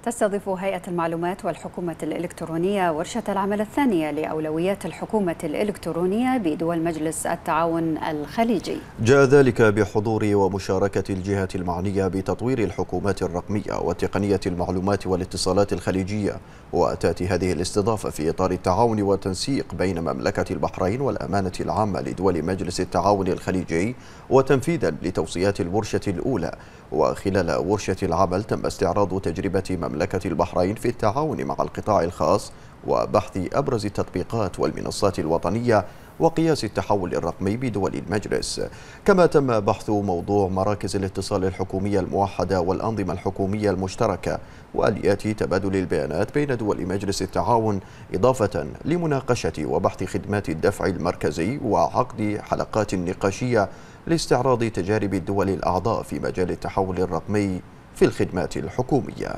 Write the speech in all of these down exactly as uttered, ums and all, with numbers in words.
تستضيف هيئة المعلومات والحكومة الإلكترونية ورشة العمل الثانية لأولويات الحكومة الإلكترونية بدول مجلس التعاون الخليجي. جاء ذلك بحضور ومشاركة الجهات المعنية بتطوير الحكومات الرقمية وتقنية المعلومات والاتصالات الخليجية، وتأتي هذه الاستضافة في إطار التعاون والتنسيق بين مملكة البحرين والأمانة العامة لدول مجلس التعاون الخليجي، وتنفيذا لتوصيات الورشة الأولى. وخلال ورشة العمل تم استعراض تجربة مملكة البحرين في التعاون مع القطاع الخاص وبحث أبرز التطبيقات والمنصات الوطنية وقياس التحول الرقمي بدول المجلس. كما تم بحث موضوع مراكز الاتصال الحكومية الموحدة والأنظمة الحكومية المشتركة وآليات تبادل البيانات بين دول مجلس التعاون، إضافة لمناقشة وبحث خدمات الدفع المركزي وعقد حلقات نقاشية لاستعراض تجارب الدول الأعضاء في مجال التحول الرقمي في الخدمات الحكومية.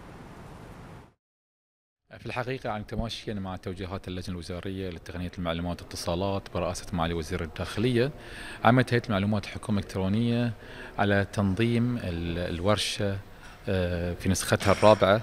في الحقيقة عن تماشيا مع توجيهات اللجنة الوزارية لتقنية المعلومات والاتصالات برئاسة معالي وزير الداخلية، عملت هيئة المعلومات الحكومة الإلكترونية على تنظيم الورشة في نسختها الرابعة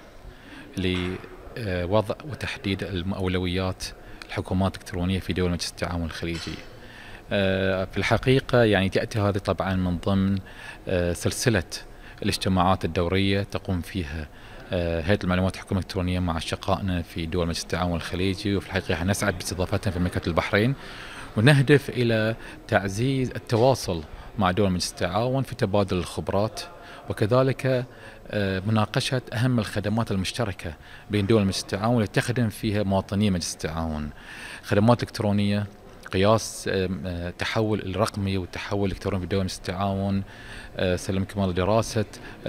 لوضع وتحديد أولويات الحكومات الإلكترونية في دول مجلس التعاون الخليجي. في الحقيقة يعني تأتي هذه طبعا من ضمن سلسلة الاجتماعات الدورية تقوم فيها هيئة المعلومات الحكومة الإلكترونية مع أشقائنا في دول مجلس التعاون الخليجي، وفي الحقيقة نسعد باستضافتنا في مملكة البحرين، ونهدف إلى تعزيز التواصل مع دول مجلس التعاون في تبادل الخبرات، وكذلك مناقشة أهم الخدمات المشتركة بين دول مجلس التعاون اللي تخدم فيها مواطني مجلس التعاون. خدمات إلكترونية، قياس التحول الرقمي والتحول الإلكتروني في دول مجلس التعاون، سلمكم الله دراسة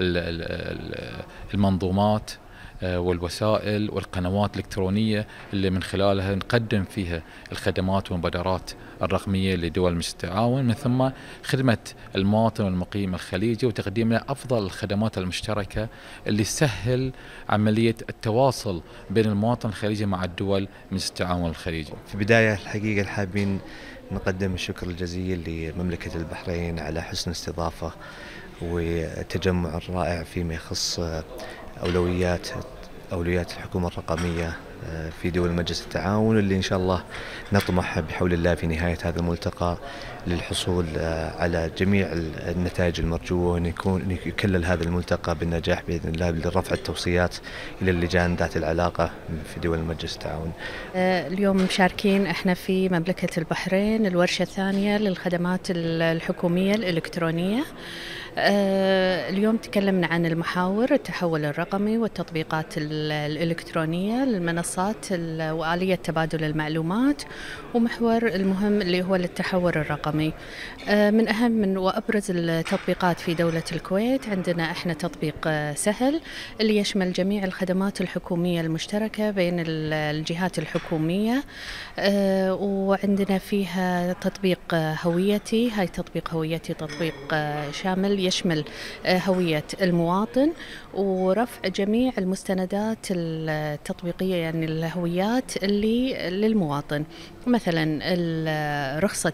المنظومات والوسائل والقنوات الإلكترونية اللي من خلالها نقدم فيها الخدمات والمبادرات الرقمية لدول مجلس التعاون، من ثم خدمة المواطن والمقيم الخليجي وتقديم له أفضل الخدمات المشتركة اللي تسهل عملية التواصل بين المواطن الخليجي مع الدول مجلس التعاون الخليجي. في البداية الحقيقة حابين نقدم الشكر الجزيل لمملكة البحرين على حسن الاستضافة والتجمع الرائع فيما يخص أولويات أولويات الحكومة الرقمية في دول مجلس التعاون، اللي إن شاء الله نطمح بحول الله في نهاية هذا الملتقى للحصول على جميع النتائج المرجوة، وأن يكون يكلل هذا الملتقى بالنجاح بإذن الله لرفع التوصيات إلى اللجان ذات العلاقة في دول مجلس التعاون. اليوم مشاركين احنا في مملكة البحرين الورشة الثانية للخدمات الحكومية الإلكترونية. اليوم تكلمنا عن المحاور التحول الرقمي والتطبيقات الإلكترونية للمنصات وآلية تبادل المعلومات، ومحور المهم اللي هو التحول الرقمي. من أهم وأبرز التطبيقات في دولة الكويت عندنا احنا تطبيق سهل اللي يشمل جميع الخدمات الحكومية المشتركة بين الجهات الحكومية، وعندنا فيها تطبيق هويتي. هاي تطبيق هويتي تطبيق شامل يشمل هوية المواطن ورفع جميع المستندات التطبيقية، يعني الهويات اللي للمواطن، مثلا رخصة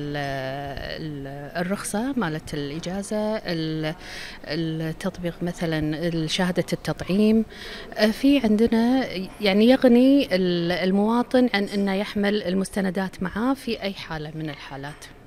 الرخصة مالت الإجازة، التطبيق مثلا شهادة التطعيم. في عندنا يعني يغني المواطن عن أنه يحمل المستندات معاه في أي حالة من الحالات.